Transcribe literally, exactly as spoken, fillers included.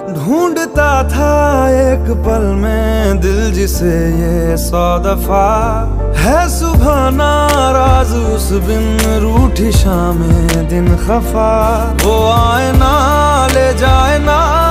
ढूंढता था एक पल में दिल जिसे ये सौ दफा, है सुबह नाराज उस बिन रूठी शामें दिन खफा। वो आए ना ले जाए ना